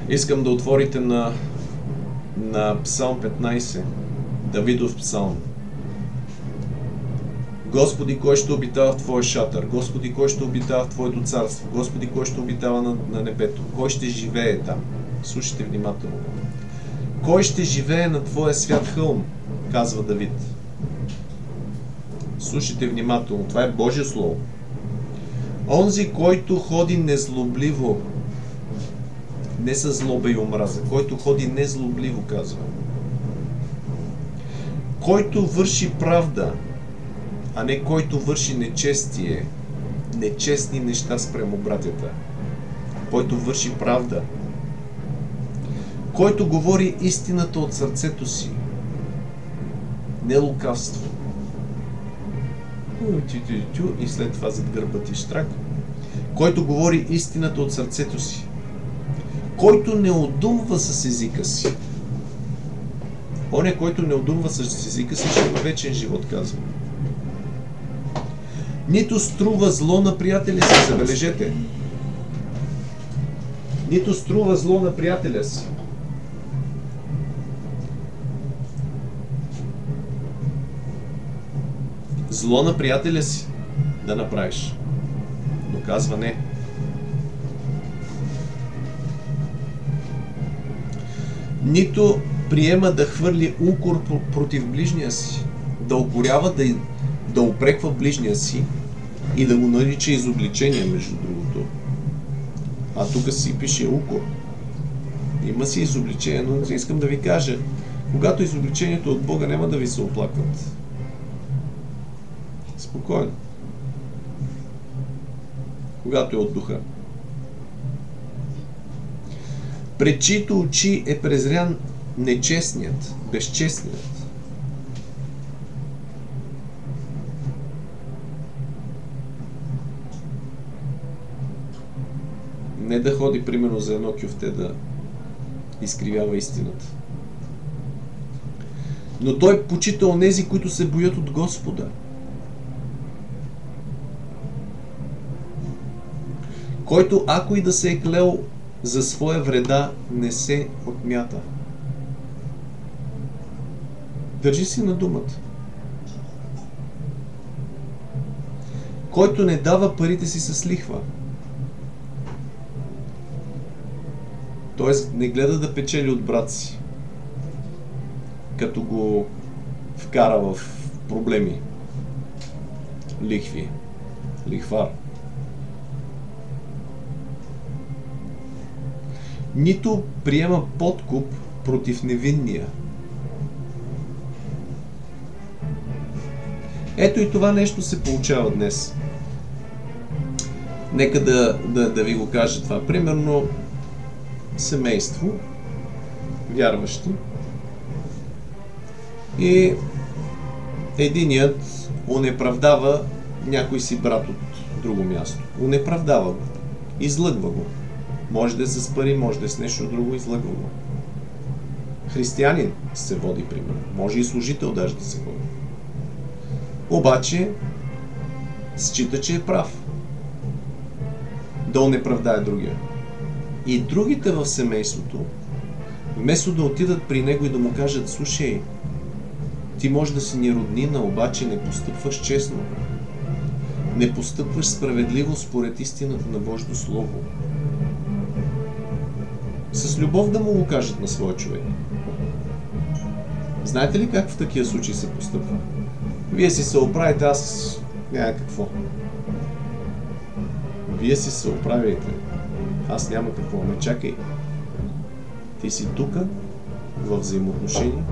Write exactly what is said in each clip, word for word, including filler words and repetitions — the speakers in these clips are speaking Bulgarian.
Искам да отворите на, на Псалм петнайсет, Давидов псалм. Господи, кой ще обитава в Твоя шатър? Господи, кой ще обитава в Твоето царство? Господи, кой ще обитава на, на небето? Кой ще живее там? Слушайте внимателно. Кой ще живее на Твоя свят хълм? Казва Давид. Слушайте внимателно. Това е Божие слово. Онзи, който ходи незлобливо, не със злоба и омраза, който ходи незлобливо, казва. Който върши правда, а не който върши нечестие, нечестни неща спрямо братята. Който върши правда. Който говори истината от сърцето си. Не лукавство. И след това зад гърба ти штрак. Който говори истината от сърцето си. Който не одумва с езика си. Оня, който не одумва с езика си, ще има вечен живот, казва. Нито струва зло на приятеля си, забележете. Нито струва зло на приятеля си. Зло на приятеля си да направиш. Но казва не. Нито приема да хвърли укор против ближния си, да укорява, да, да упреква ближния си и да го нарича изобличение, между другото. А тук си пише укор. Има си изобличение, но искам да ви кажа, когато изобличението от Бога, няма да ви се оплакват. Спокойно. Когато е от духа. Пред чиито очи е презрян нечестният, безчестният. Не да ходи, примерно, за едно кюфте да изкривява истината. Но той почита онези, които се боят от Господа. Който, ако и да се е клел за своя вреда, не се отмята. Държи си на думата. Който не дава парите си с лихва. Тоест не гледа да печели от брат си, като го вкара в проблеми. Лихви. Лихвар. Нито приема подкуп против невинния. Ето и това нещо се получава днес. Нека да, да, да ви го кажа това. Примерно семейство, вярващи, и единият онеправдава някой си брат от друго място. Онеправдава го. Излъгва го. Може да е с пари, може да е с нещо друго, излъгва го. Християнин се води, примерно. Може и служител даже да се води. Обаче счита, че е прав. Да онеправдае другия. И другите в семейството, вместо да отидат при него и да му кажат: слушай, ти може да си ни роднина, обаче не постъпваш честно. Не постъпваш справедливо според истината на Божието Слово. С любов да му го кажат на своя човек. Знаете ли как в такива случаи се постъпва? Вие си се оправите, аз няма какво. Вие си се оправите. Аз няма какво. Ме чакай. Ти си тука, във взаимоотношение.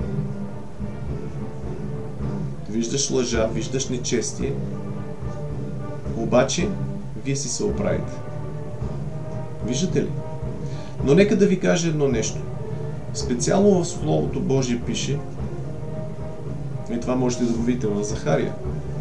Виждаш лъжа, виждаш нечестие. Обаче, вие си се оправите. Виждате ли? Но нека да ви кажа едно нещо. Специално в Словото Божие пише, и това можете да го видите в Захария,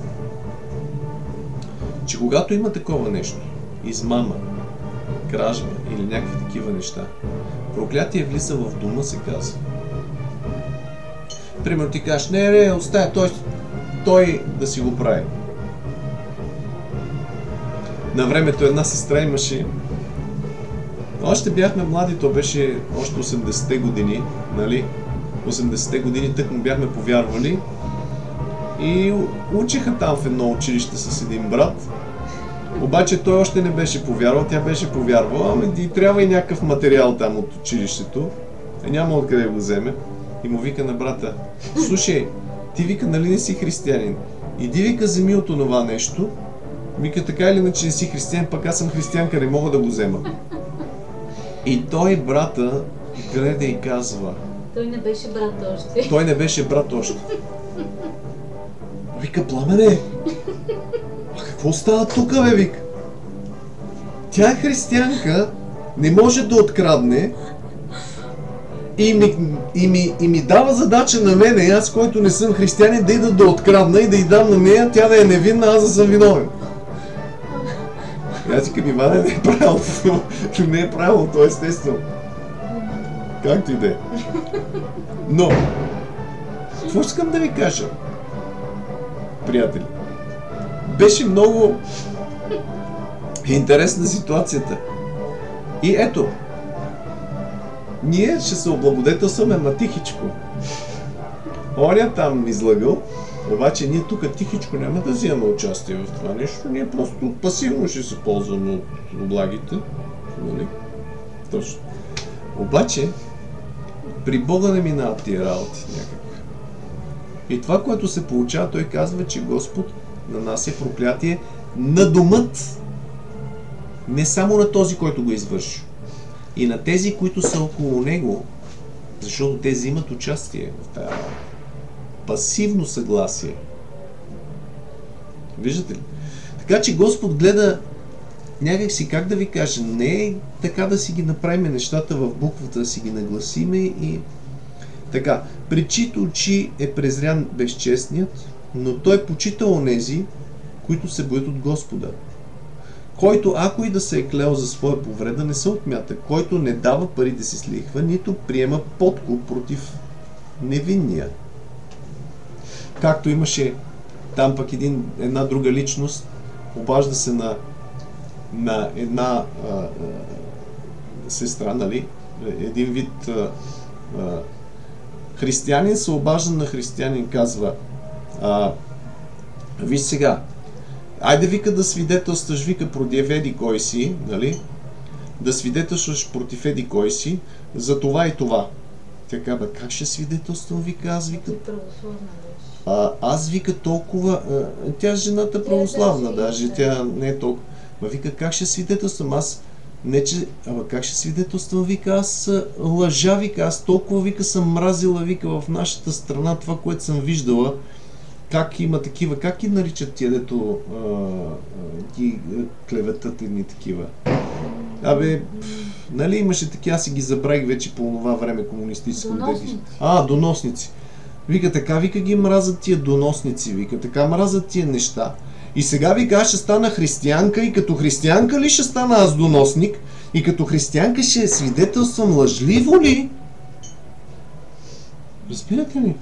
че когато има такова нещо, измама, кражба или някакви такива неща, проклятие влиза в дома, се казва. Примерно ти кажеш: не, не, оставя, той, той да си го прави. На времето една сестра имаше Още бяхме млади, то беше още осемдесетте години, нали? осемдесетте години тък му бяхме повярвали и учиха там в едно училище с един брат. Обаче той още не беше повярвал, тя беше повярвала, ами и трябва и някакъв материал там от училището. Е, няма откъде го вземе. И му вика на брата: слушай, ти вика, нали не си християнин? Иди вика, вземи от онова нещо. Вика, така или иначе не си християн, пък аз съм християнка, не мога да го взема. И той, брата, гледа и казва... Той не беше брат още. Той не беше брат още. Вика, Пламене, а какво става тук, бе, вика? Тя е християнка, не може да открадне и ми, и ми, и ми дава задача на мене, аз, който не съм християнин, да ида да открадна и да й дам на нея, тя да е невинна, аз да съм виновен. И аз викам, Иване, не е правилно, не е правилно, то е естествено. Както и да е. Но, какво искам да ви кажа, приятели? Беше много интересна ситуацията. И ето, ние ще се облагодетелстваме на тихичко. Оня там излагал, обаче ние тук тихичко няма да вземаме участие в това нещо, ние просто пасивно ще се ползваме от облагите. Нали? Точно. Обаче, при Бога не минават тия работи някакви. И това, което се получава, той казва, че Господ нанася проклятие на домът. Не само на този, който го извърши. И на тези, които са около него, защото те взимат участие в тази работа. Пасивно съгласие. Виждате ли? Така че Господ гледа някак си, как да ви кажа, не е така да си ги направим нещата в буквата, да си ги нагласиме и така. При чиито очи е презрян безчестният, но той почита онези, които се боят от Господа. Който, ако и да се е клел за своя повреда, не се отмята. Който не дава парите си с лихва, нито приема подкуп против невинния. Както имаше там пък един, една друга личност, обажда се на, на една а, а, сестра, нали? Един вид а, а, християнин се обажда на християнин, казва: а, виж сега, айде, вика, да свидетелстваш, вика, против еди кой си, нали? Да свидетелстваш против еди кой си за това и това. Тя казва: как ще свидетелствам, вика, аз, вика... А, аз, вика, толкова... А, тя жената православна, даже, тя не е толкова... Ма, вика, как ще свидетелствам? Аз... Не, че... Ама как ще свидетелствам, вика, аз лъжа, вика, аз толкова, вика, съм мразила, вика, в нашата страна това, което съм виждала. Как има такива, как ги наричат тия, дето а, а, ги клеветат едни такива? Абе, пф, нали имаше такива, аз си ги забравих вече по това време, комунистическо. Доносници. А, доносници. Вика, така, вика, ги мразят тия доносници, вика, така мразят тия неща. И сега, вика, аз ще стана християнка и като християнка ли ще стана аз доносник? И като християнка ще свидетелствам лъжливо ли? Разбирате ли?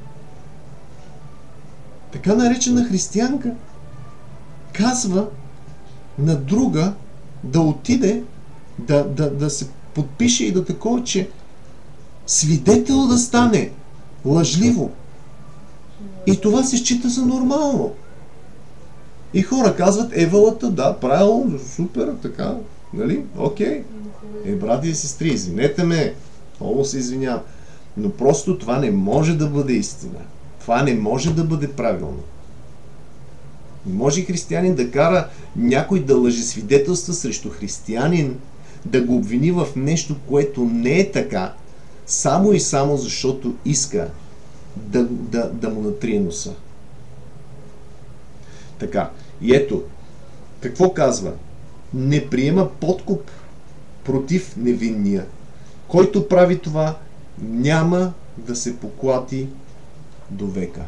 Така наречена християнка казва на друга да отиде, да, да, да се подпише и да такова, че свидетел да стане лъжливо. И това се счита за нормално. И хора казват: евалата, да, правилно, супер, така, нали, окей. Е, брати и сестри, извинете ме, много се извинявам, но просто това не може да бъде истина. Това не може да бъде правилно. Не може християнин да кара някой да лъжесвидетелства срещу християнин, да го обвини в нещо, което не е така, само и само защото иска да, да, да му натрие носа. Така, и ето, какво казва? Не приема подкуп против невинния. Който прави това, няма да се поклати до века.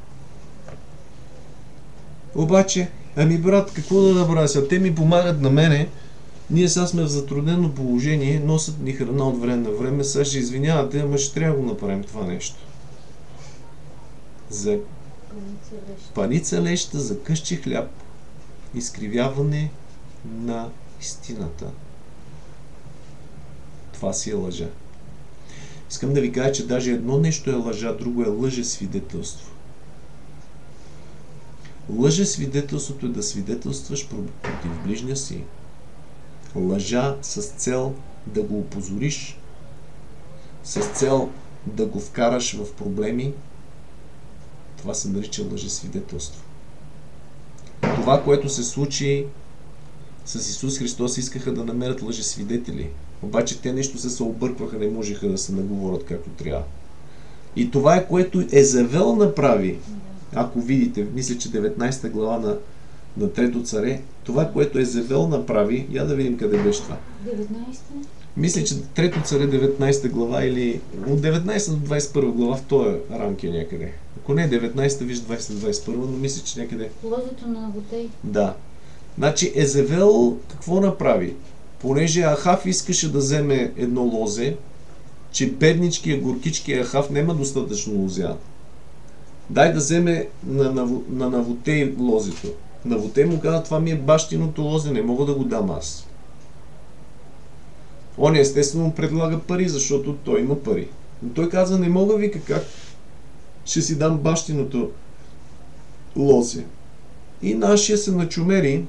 Обаче, ами брат, какво да направя сега? Те ми помагат на мене, ние сега сме в затруднено положение, носят ни храна от време на време, сега ще извинявате, ама ще трябва да го направим това нещо. За паница леща, за късче хляб, изкривяване на истината. това си е лъжа. Искам да ви кажа, че даже едно нещо е лъжа, друго е лъжесвидетелство. Лъжесвидетелството е да свидетелстваш против ближния си. Лъжа с цел да го опозориш, с цел да го вкараш в проблеми, това се нарича лъжесвидетелство. Това, което се случи с Исус Христос, искаха да намерят лъжесвидетели. Обаче те нещо се се объркваха, не можеха да се наговорят както трябва. И това е, което Езавел направи. Ако видите, мисля, че деветнайсета глава на, на Трето царе, това, което Езавел направи, я да видим къде беше това. деветнайсета? Мисля, че Трето царе деветнайсета глава или от деветнайсета до двайсет и първа глава в този рамки е някъде. Ако не е деветнайсета, виж двайсета до двайсет и първа, но мисля, че някъде... Лозето на Навутей. Да. Значи Езавел какво направи? Понеже Ахав искаше да вземе едно лозе, че бедничкия, горкичкия Ахав няма достатъчно лозя. Дай да вземе на, на, на Навутей лозето. Навутей му каза, това ми е бащиното лозе, не мога да го дам аз. Он естествено му предлага пари, защото той има пари. Но той каза, не мога, вика, как ще си дам бащиното лозе. И нашия се начумери.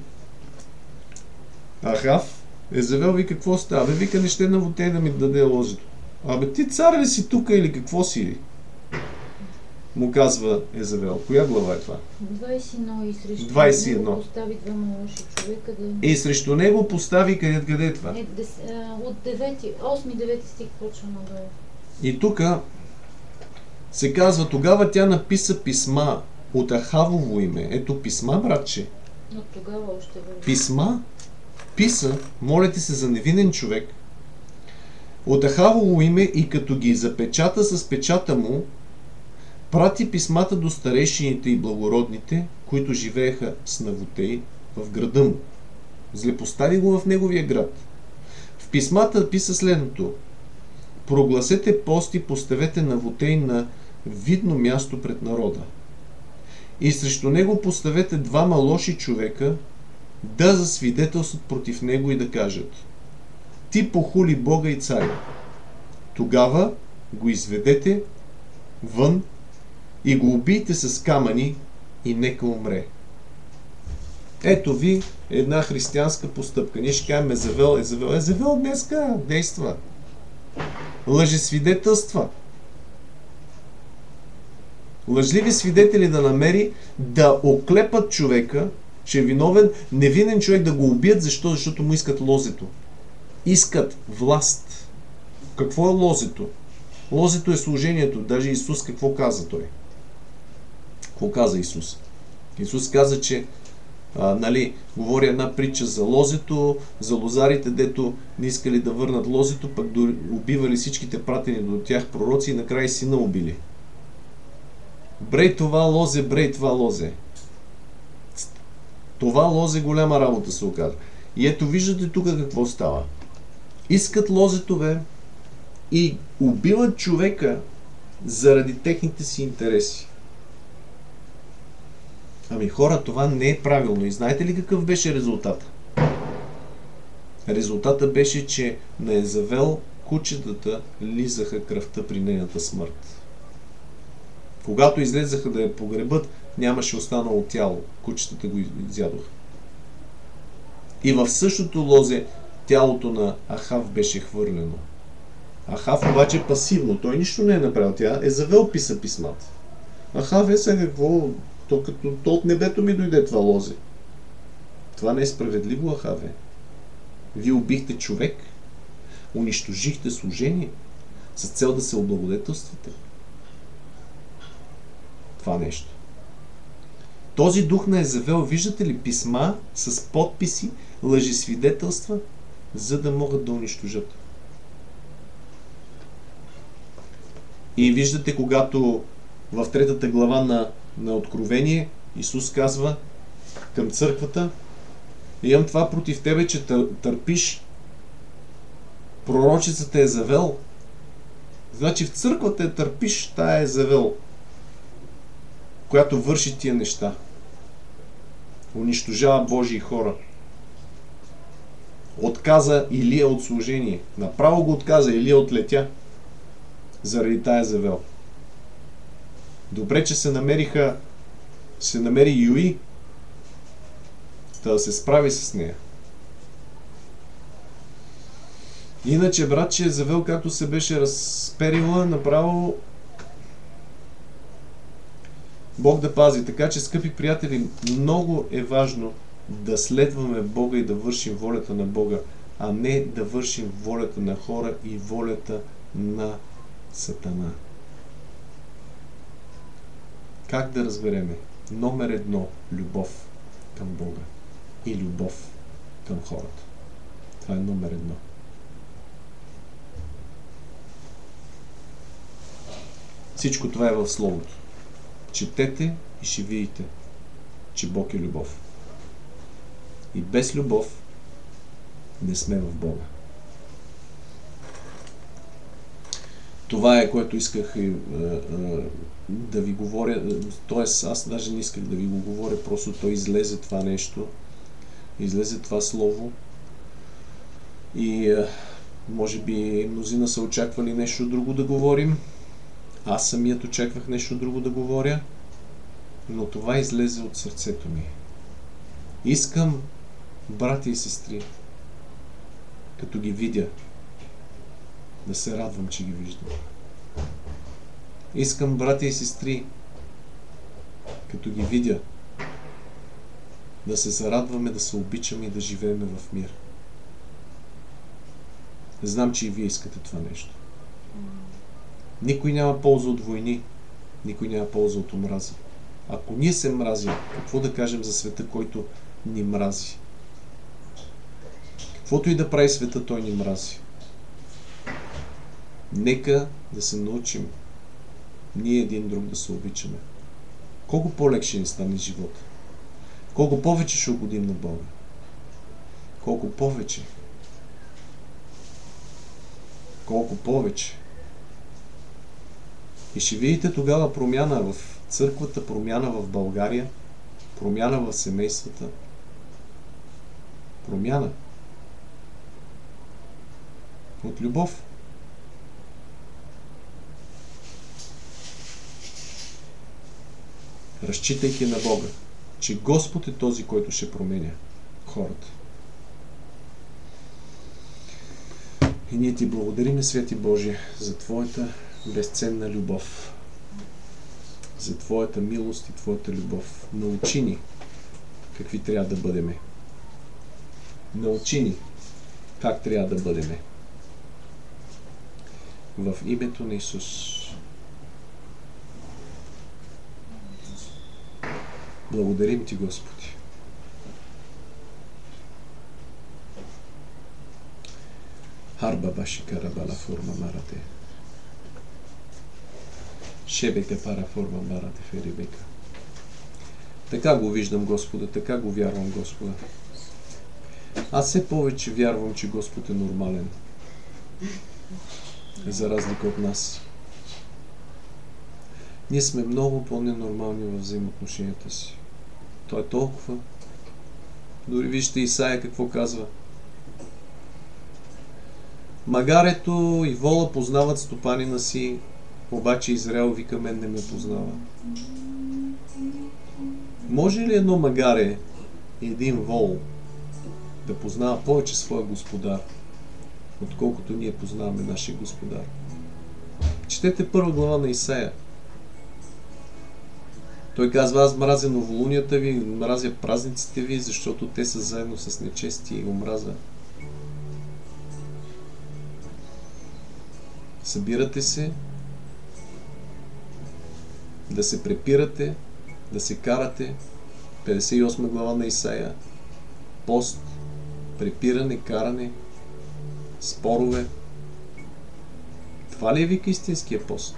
Ахав Езавел вика, какво става? Бе, вика, не ще Навутей да ми даде лозето. Абе, ти цар ли си тук или какво си? Му казва Езавел. Коя глава е това? двайсет и едно и срещу двайсет и едно. него постави двама лоши човека да... И срещу него постави къде, къде е това? Е, дес, а, от девети, осми девети стих почва надолу. И тук се казва, тогава тя написа писма от Ахавово име. Ето писма, братче. Но тогава още върви. Писма писа, молете се за невинен човек, от Ахавово име и като ги запечата с печата му, прати писмата до старейшините и благородните, които живееха с Навутей в града му. Злепостави го в неговия град. В писмата писа следното: прогласете пост и поставете Навутей на видно място пред народа. И срещу него поставете двама лоши човека да засвидетелстват против него и да кажат: ти похули Бога и царя. Тогава го изведете вън и го убийте с камъни и нека умре. Ето ви една християнска постъпка. Ние ще кажем Езавел, Езавел, Езавел днеска действа. Лъжесвидетелства. Лъжливи свидетели да намери, да оклепат човека, че е виновен, невинен човек да го убият. Защо? Защото му искат лозето. Искат власт. Какво е лозето? Лозето е служението. Даже Исус какво каза той? Какво каза Исус? Исус каза, че а, нали, говори една притча за лозето, за лозарите, дето не искали да върнат лозето, пък убивали всичките пратени до тях пророци и накрая сина убили. Брей това лозе, брей това лозе. Това лозе голяма работа се оказа. И ето виждате тук какво става. Искат лозето, бе, и убиват човека заради техните си интереси. Ами хора, това не е правилно. И знаете ли какъв беше резултат? Резултатът беше, че на Езавел кучетата лизаха кръвта при нейната смърт. Когато излезаха да я погребат, нямаше останало тяло. Кучетата го изядоха. И в същото лозе тялото на Ахав беше хвърлено. Ахав обаче пасивно. Той нищо не е направил. Тя Езавел писа писмата. Ахав е сега какво? То като то от небето ми дойде това лозе. Това не е справедливо, Ахаве. Вие убихте човек, унищожихте служение с цел да се облагодетелствате. Това нещо. Този дух на Езавел, виждате ли, писма с подписи, лъжесвидетелства, за да могат да унищожат. И виждате, когато в третата глава на, на Откровение Исус казва към църквата: имам това против тебе, че тър, търпиш пророчицата Езавел. Значи в църквата е търпиш тая Езавел, която върши тия неща. Унищожава Божии хора. отказа Илия от служение. Направо го отказа, Илия отлетя заради тая Езавел. Добре, че се намериха, се намери Юи, да се справи с нея. Иначе, братче, Езавел, както се беше разперила, направо Бог да пази. Така че, скъпи приятели, много е важно да следваме Бога и да вършим волята на Бога, а не да вършим волята на хора и волята на Сатана. Как да разбереме? Номер едно – любов към Бога и любов към хората. Това е номер едно. Всичко това е в Словото. Четете и ще видите, че Бог е любов. И без любов не сме в Бога. Това е, което исках е, е, да ви говоря. Тоест, аз даже не исках да ви го говоря, просто той излезе това нещо. Излезе това слово. И е, може би мнозина са очаквали нещо друго да говорим. Аз самият очаквах нещо друго да говоря. Но това излезе от сърцето ми. Искам, брати и сестри, като ги видя, да се радвам, че ги виждам. Искам, брати и сестри, като ги видя, да се зарадваме, да се обичаме и да живеем в мир. Знам, че и вие искате това нещо. Никой няма полза от войни, никой няма полза от омрази. Ако ние се мразим, какво да кажем за света, който ни мрази? Каквото и да прави света, той ни мрази. Нека да се научим ние един друг да се обичаме. Колко по-лек ще ни стане живота. Колко повече ще угодим на Бога. Колко повече. Колко повече. И ще видите тогава промяна в църквата, промяна в България, промяна в семействата. Промяна. От любов. Разчитайки на Бога, че Господ е този, който ще променя хората. И ние ти благодарим, Свети Божие, за Твоята безценна любов, за Твоята милост и Твоята любов. Научи ни какви трябва да бъдеме. Научи ни как трябва да бъдеме. В името на Исус. Благодарим Ти, Господи. Харба баши карабала форма марате. Шебека пара форма марате ферибека. Така го виждам, Господа, така го вярвам, Господа. Аз все повече вярвам, че Господ е нормален. За разлика от нас. Ние сме много по-ненормални във взаимоотношенията си. Той е толкова. Дори вижте Исаия какво казва. Магарето и вола познават стопанина си, обаче Израел вика, мен не ме познава. Може ли едно магаре и един вол да познава повече своя господар, отколкото ние познаваме нашия господар? Четете първа глава на Исаия. Той казва, аз мразя новолунията ви, мразя празниците ви, защото те са заедно с нечести и омраза. Събирате се, да се препирате, да се карате. петдесет и осма глава на Исаия. Пост, препиране, каране, спорове. Това ли е вика истинския пост?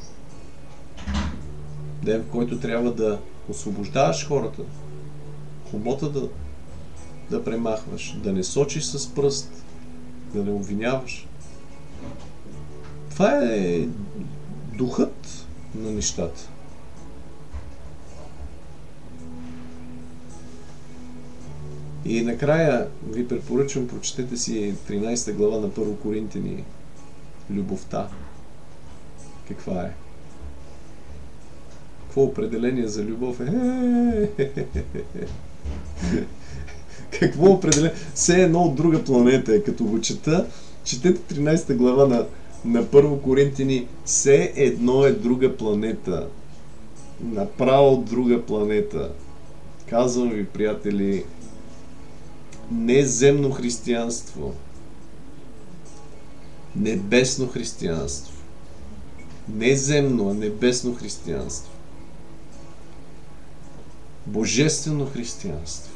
Ден, в който трябва да освобождаваш хората, хобота да, да премахваш, да не сочиш с пръст, да не обвиняваш. Това е духът на нещата. И накрая ви препоръчвам, прочетете си тринайсета глава на Първо Коринтини. Любовта. Каква е? Какво определение за любов е? Какво определение? Все едно от друга планета е. Като го чета, четете тринайсета глава на, на Първо Коринтини. Все едно е друга планета. Направо друга планета. Казвам ви, приятели, не земно християнство, небесно християнство. Не земно, а небесно християнство. Божествено християнство.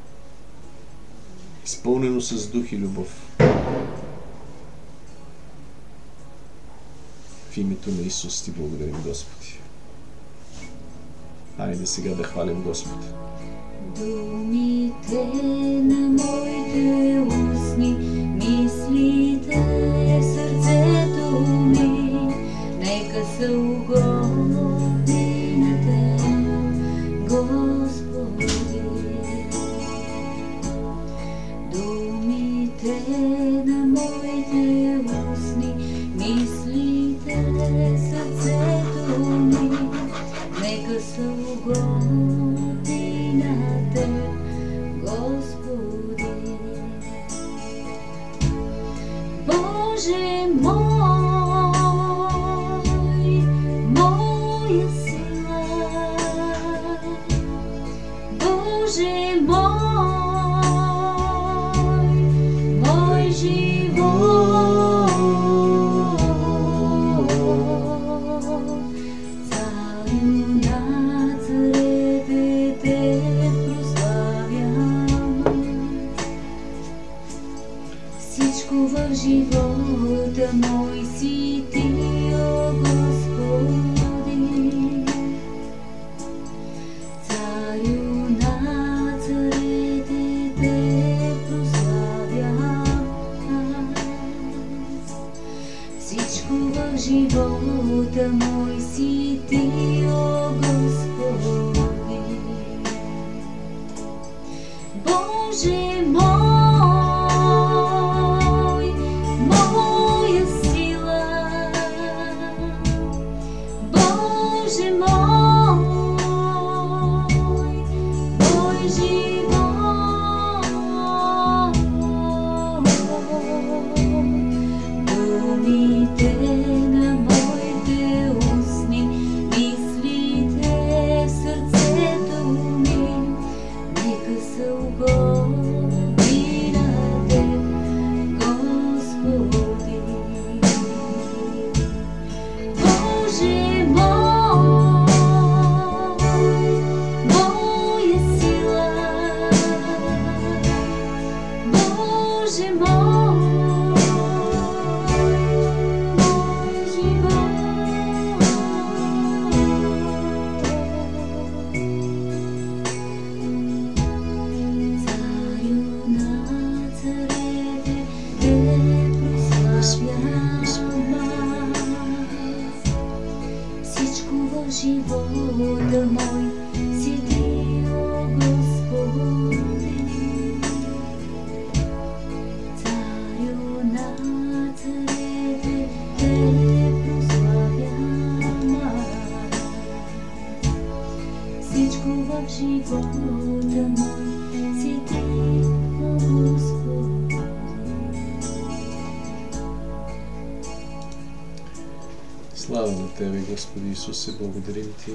Изпълнено с дух и любов. В името на Исус ти благодарим, Господи. Хайде сега да хвалим Господа. Думите на моите устни, мислите сърцето ми, нека са угодни на Теб, Господи. Думите на моите устни, мислите сърцето ми, нека са угодни на Теб, Господи. Боже мой, моя сила, Боже мой, мой живот, Царю на царете Те прославям. Всичко в живота мой си Ти, о Господи. Царю на царете Те прославям. Всичко в живота мой си Ти, о Господи. Боже мой, моя сила, Боже мой, мой живот. Думите на моите устни, мислите в сърцето ми, нека са угодни на Теб, Господи. Боже мой, моя сила, Боже мой, мой живот. Царю на царете Те прославям. Всичко в живота мой си Ти, о Господи. Царю на царете Те прославям. Всичко в живота мой си Ти, о Господи. Слава на Тебе, Господи Исусе, благодарим Ти.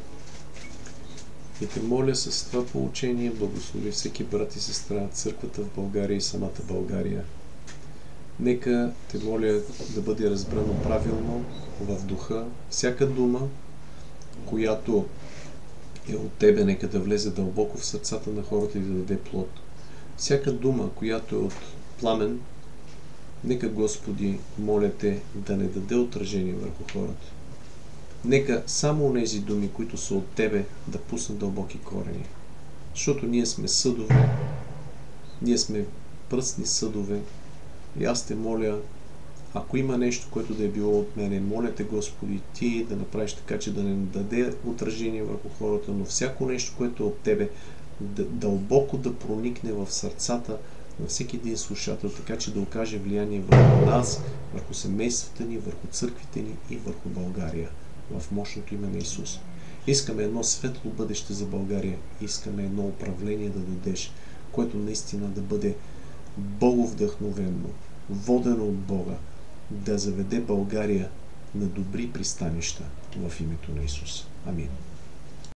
И Те моля с това поучение, благослови всеки брат и сестра, църквата в България и самата България. Нека Те моля да бъде разбрано правилно в духа. Всяка дума, която е от Тебе, нека да влезе дълбоко в сърцата на хората и да даде плод. Всяка дума, която е от Пламен, нека, Господи, моля Те да не даде отражение върху хората. Нека само онези думи, които са от Тебе, да пуснат дълбоки корени. Защото ние сме съдове, ние сме пръстни съдове. И аз Те моля, ако има нещо, което да е било от мене, моля Те, Господи, Ти да направиш така, че да не даде отражение върху хората, но всяко нещо, което е от Тебе, да, дълбоко да проникне в сърцата на всеки един слушател, така че да окаже влияние върху нас, върху семействата ни, върху църквите ни и върху България. В мощното име на Исус. Искаме едно светло бъдеще за България. Искаме едно управление да дадеш, което наистина да бъде боговдъхновено, водено от Бога, да заведе България на добри пристанища в името на Исус. Амин.